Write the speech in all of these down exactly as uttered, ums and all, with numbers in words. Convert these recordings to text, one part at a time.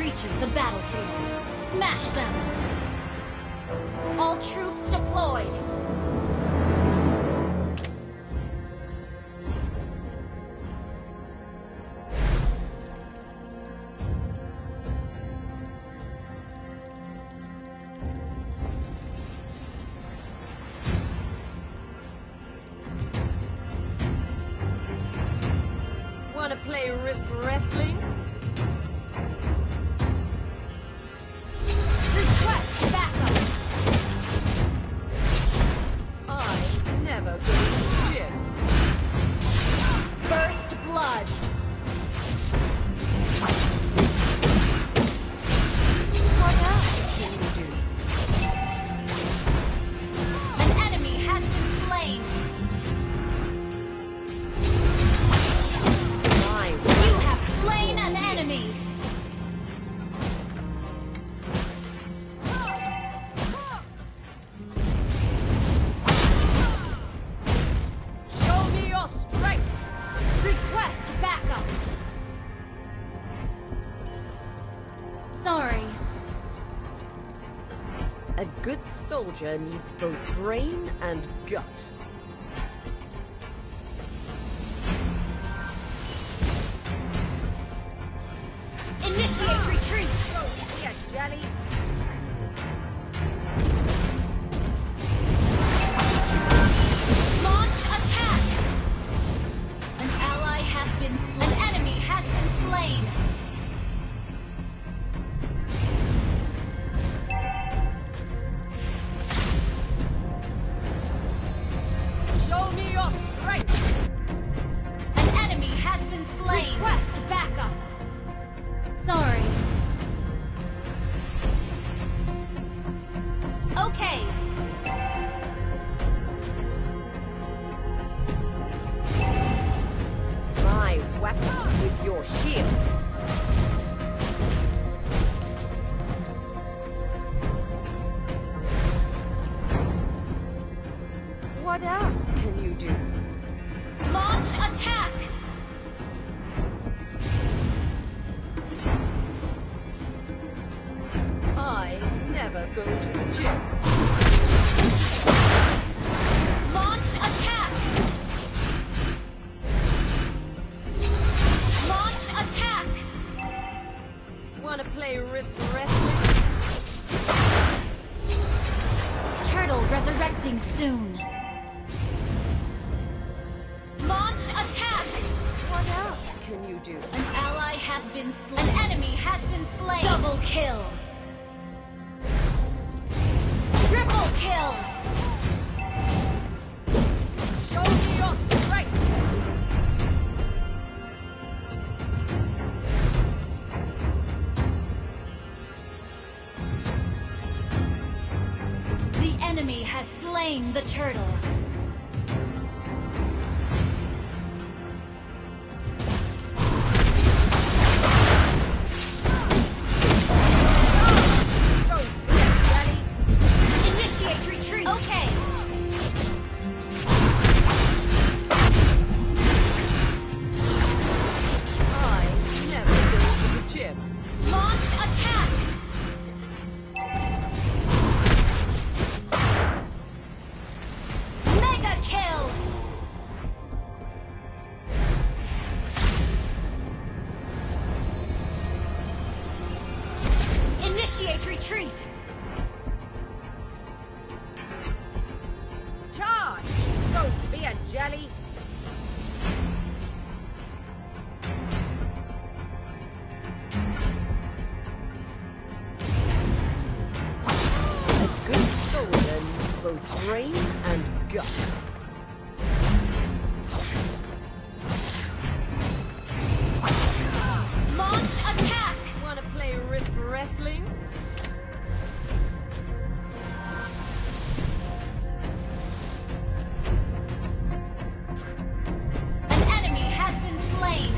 reaches the battlefield, smash them! All troops deployed! Wanna play Risk Wrestling? Request backup! I never go to the gym. First blood! What else can you do? An enemy has been slain! You have slain an enemy! Show me your strength! Request backup! Sorry. A good soldier needs both brain and gut. Initiate retreat! Yeah, jelly. Launch attack! An ally has been slain. An enemy has been slain! Show me your strength! An enemy has been slain! Request backup! Sorry. Okay. My weapon is your shield. What else can you do? Launch attack! I never go to the gym. Launch attack! Launch attack! Wanna play Risk Wrestling? Turtle resurrecting soon. Launch attack! What else can you do? An ally has been slain. An enemy has been slain. Double kill. Triple kill. Show me your strength! The enemy has slain the turtle. Initiate retreat. Okay. I never go to the gym. Launch attack. Mega kill. Initiate retreat. Charge! Don't be a jelly! A good soldier needs both brain and gut. Launch attack. Wanna play Risk Wrestling? An enemy has been slain.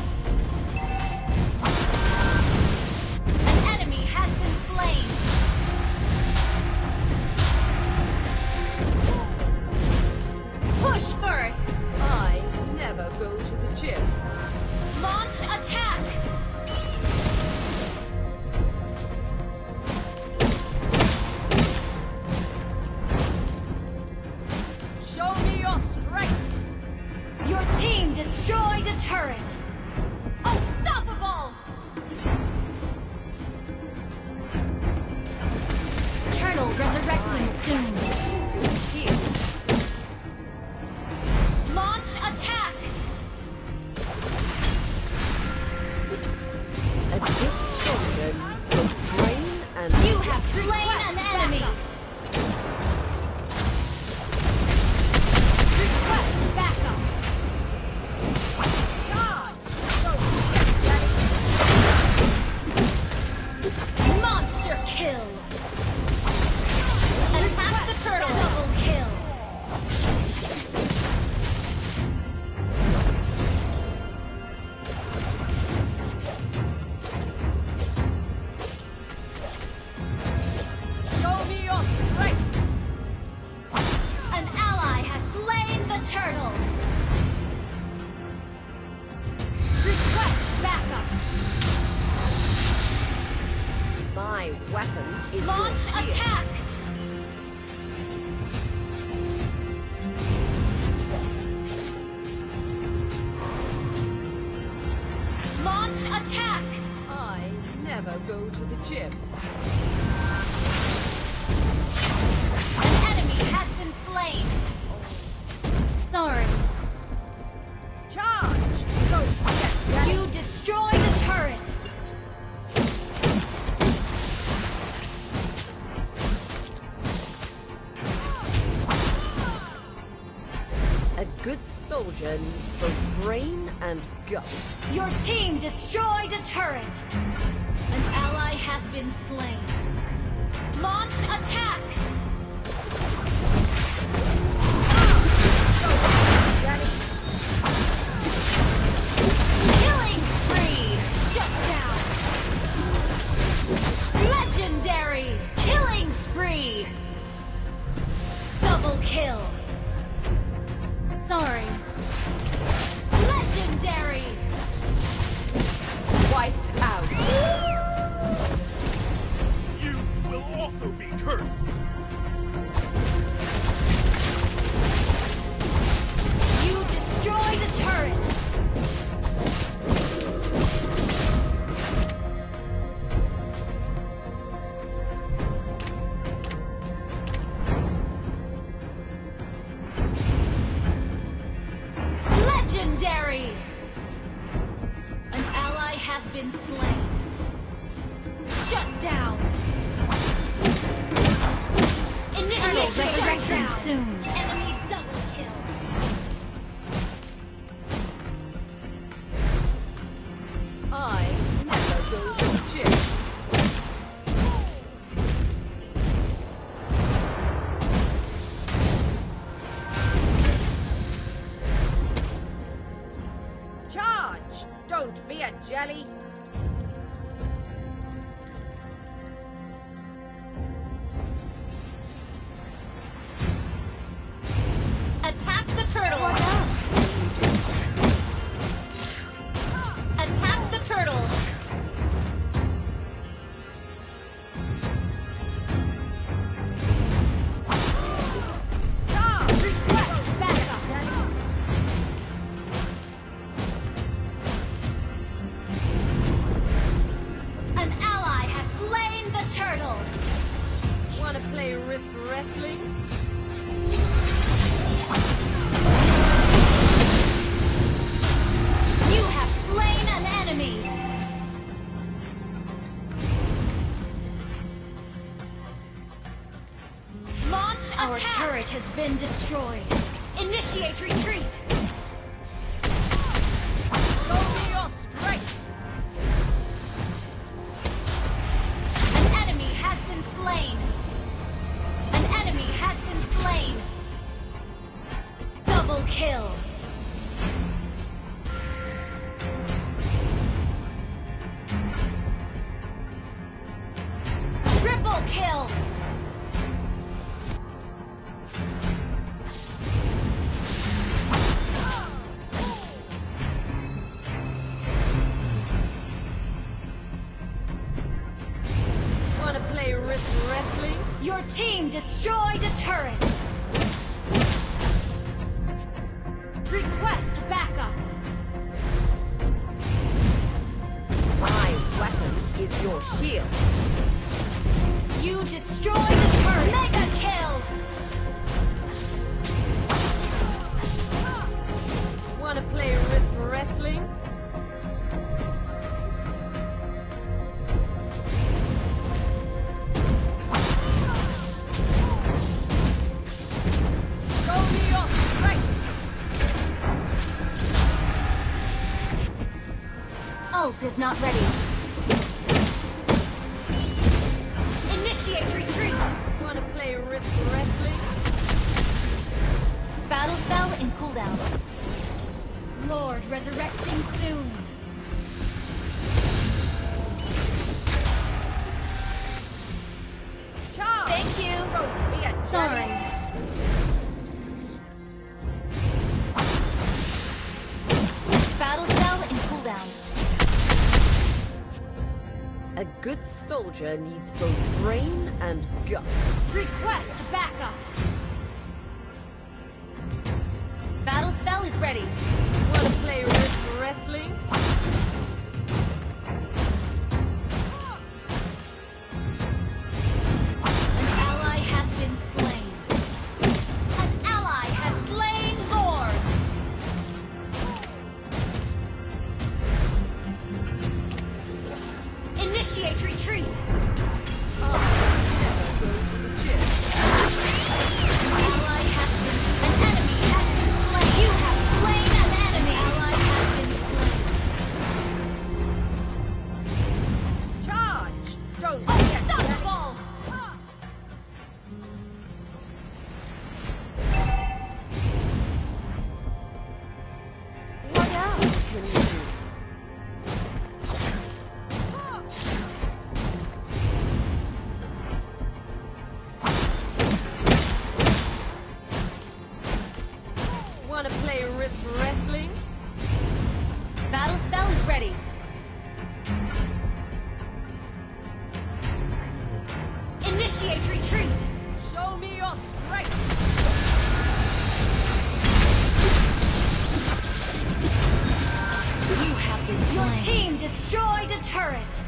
An enemy has been slain. Push first. I never go to the gym. Launch attack. turret! Unstoppable! Turtle resurrecting soon. Here. Launch attack! A good soldier needs both brain and You have slain an enemy! Request backup! Monster kill! Attack the turtle! Double kill! show me your strength. An ally has slain the turtle! Request backup! My weapon is Launch your shield. attack! Launch attack! I never go to the gym. An enemy has been slain! Sorry. Charge! Don't forget You destroy the turret! a good soldier needs both brain and gut. Your team destroyed a turret! An ally has been slain. Launch attack! Killing spree! Shut down! Legendary! Killing spree! Double kill! Sorry. Legendary! Wiped out. You will also be cursed! You destroyed a turret! Legendary! An ally has been slain. Shut down! Initiate resurrection soon! Enemy double kill! I never go to the gym. Charge! Don't be a jelly. Attack the turtle! Attack the turtle! Charge! Request backup! An ally has slain the turtle! Wanna play wrist wrestling? You have slain an enemy! Launch attack! Our turret has been destroyed. Initiate retreat! Show me your strength. An enemy has been slain! An enemy has been slain! Double kill! Triple kill! Wanna play wrist wrestling? Your team destroyed a turret! Request backup! your shield. You destroyed the turret! Mega kill! Wanna play Risk Wrestling? Show me your strength! Ult is not ready. Initiate retreat! Wanna play Risk Wrestling? Battle spell in cooldown. Lord resurrecting soon. Charge! Thank you. Don't be a Sorry. Battle spell in cooldown. A good soldier needs both brain and gut. Request backup. Battle spell is ready. Wanna play Risk Wrestling? An ally has been slain. An ally has slain Lord. Initiate retreat. Ally has been an enemy has been slain. You have slain an enemy. Ally has been slain. Charge! Don't be a Unstoppable. What else can you do? Wanna play Risk Wrestling? Battle spell is ready. Initiate retreat. Show me your strength! You have been slain. Your team destroyed a turret.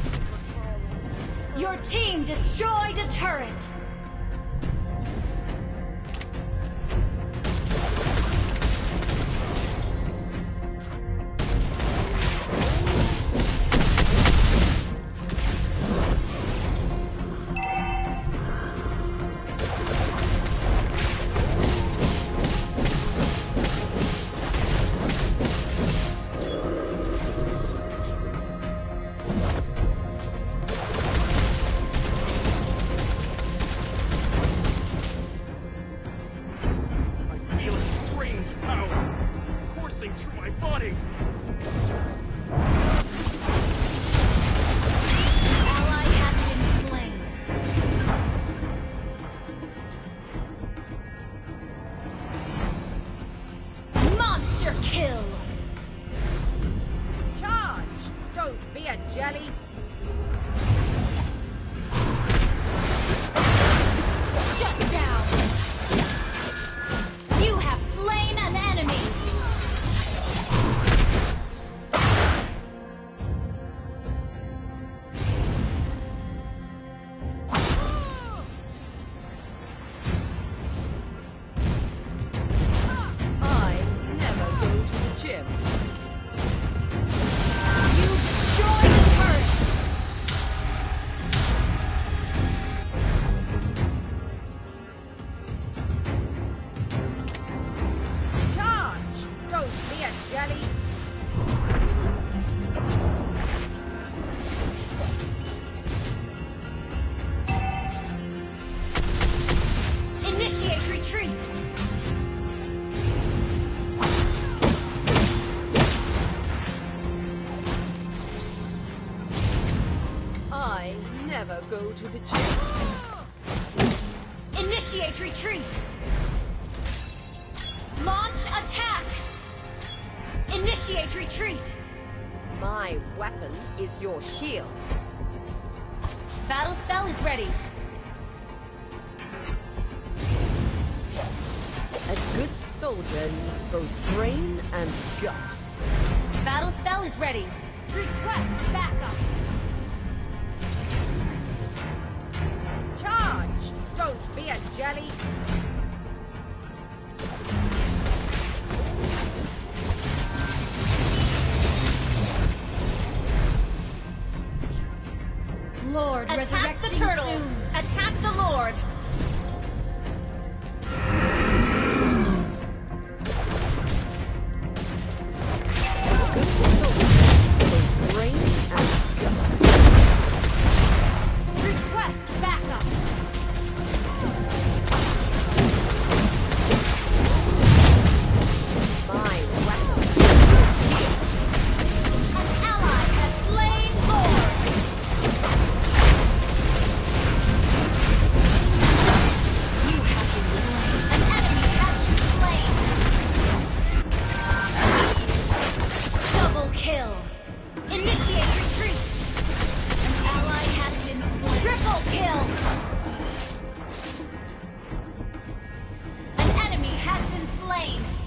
Your team destroyed a turret. I feel a strange power coursing through my body. Ally has been slain. Monster kill. Charge! Don't be a jelly! Shut down. You have slain an enemy. I never go to the gym. You destroyed the turret. Charge! Don't be a jelly! Initiate retreat. I never go to the gym. Initiate retreat. Launch attack. Initiate retreat. My weapon is your shield. Battle spell is ready. A good soldier needs both brain and gut. Battle spell is ready. Request backup. be a jelly. Lord, Attack resurrecting the turtle! soon. Attack the Lord! Good soldier, both brain and gut. Request backup. My weapon. An ally has slain Lord. You have been slain. An enemy has been slain. Double kill. Initiate retreat. An ally has been slain. Triple kill. An enemy has been slain.